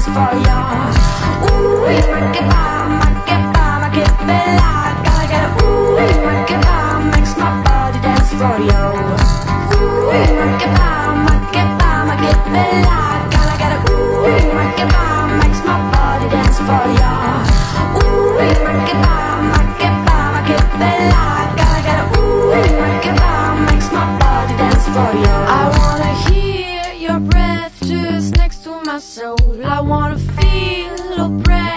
for ya. Ooh, ma che bella. Gotta get a ooh, ma makes my body dance for you. Ooh, ma che bella. Gotta get a ooh, ma makes my body dance for ya. Ooh, ma che bella. Gotta get a ooh, ma makes my body dance for you. I wanna hear your breath just next to my soul. I wanna feel your breath